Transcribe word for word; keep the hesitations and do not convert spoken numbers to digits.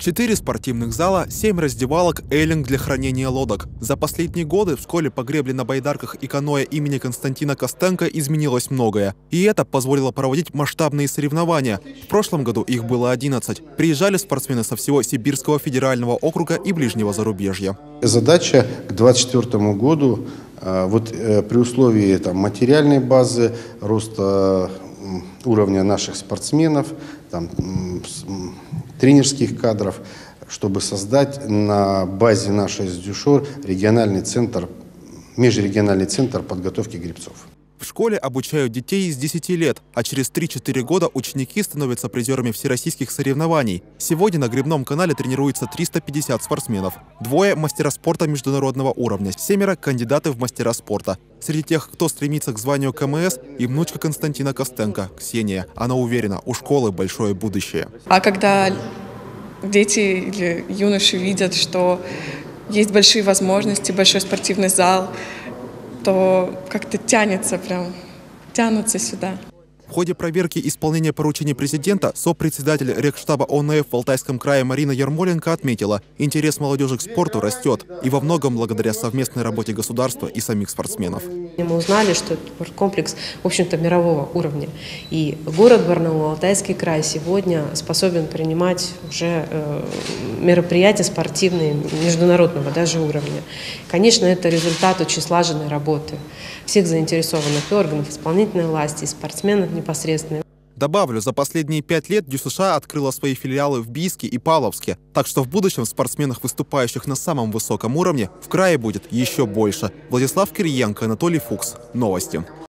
Четыре спортивных зала, семь раздевалок, эйлинг для хранения лодок. За последние годы в школе по гребле на байдарках и каноэ имени Константина Костенко изменилось многое. И это позволило проводить масштабные соревнования. В прошлом году их было одиннадцать. Приезжали спортсмены со всего Сибирского федерального округа и ближнего зарубежья. Задача к две тысячи двадцать четвёртому году, вот при условии там, материальной базы, роста уровня наших спортсменов, там, тренерских кадров, чтобы создать на базе нашей СДЮШОР региональный центр, межрегиональный центр подготовки гребцов. В школе обучают детей с десяти лет, а через три-четыре года ученики становятся призерами всероссийских соревнований. Сегодня на гребном канале тренируется триста пятьдесят спортсменов. Двое – мастера спорта международного уровня, семеро – кандидаты в мастера спорта. Среди тех, кто стремится к званию КМС, и внучка Константина Костенко, Ксения. Она уверена, у школы большое будущее. А когда дети или юноши видят, что есть большие возможности, большой спортивный зал, то как-то тянется прям, тянутся сюда. В ходе проверки исполнения поручений президента сопредседатель Регштаба ОНФ в Алтайском крае Марина Ярмоленко отметила, интерес молодежи к спорту растет, и во многом благодаря совместной работе государства и самих спортсменов. Мы узнали, что это комплекс, в общем-то, мирового уровня. И город Барнаул, Алтайский край сегодня способен принимать уже э, мероприятия спортивные международного даже уровня. Конечно, это результат очень слаженной работы всех заинтересованных и органов исполнительной власти, и спортсменов непосредственно. Добавлю, за последние пять лет ДЮСШ открыла свои филиалы в Бийске и Павловске, так что в будущем спортсменов, выступающих на самом высоком уровне, в крае будет еще больше. Владислав Кириенко, Анатолий Фукс. Новости.